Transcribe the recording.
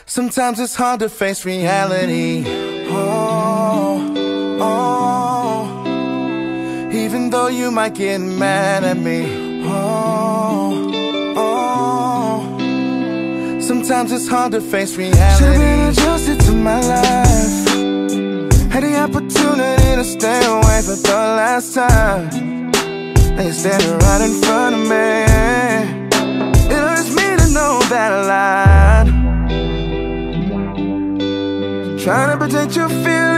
Sometimes it's hard to face reality. Oh, oh. Even though you might get mad at me. Oh, oh. Sometimes it's hard to face reality. Should've been adjusted to my life. Had the opportunity to stay away for the last time. Now you're standing right in front of me. It hurts me to know that I lied. Trying to protect your feelings,